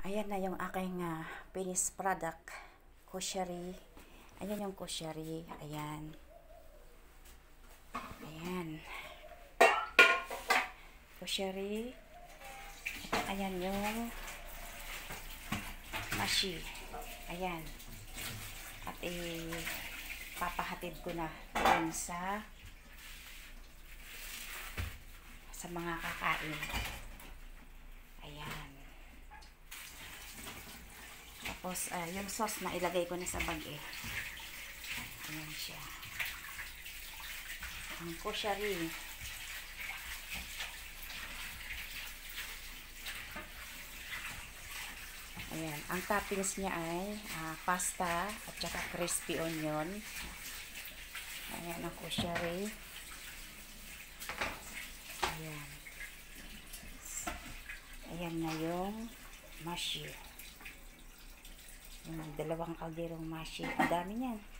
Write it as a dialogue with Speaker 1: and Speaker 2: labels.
Speaker 1: Ayan na yung aking finished product. Koshari. Ayan yung koshari. Ayan. Ayan. Koshari. Ayan yung mashi. Ayan. At papahatid ko na doon sa mga kakain. Ayan. Tapos, yung sauce na ilagay ko na sa bag eh. Ayan siya. Ang koshari. Ayan. Ang toppings niya ay pasta at saka crispy onion. Ayan ang koshari. Ayan. Ayan na yung mashi. Yung dalawang kalderong mashi. Ang dami niyan.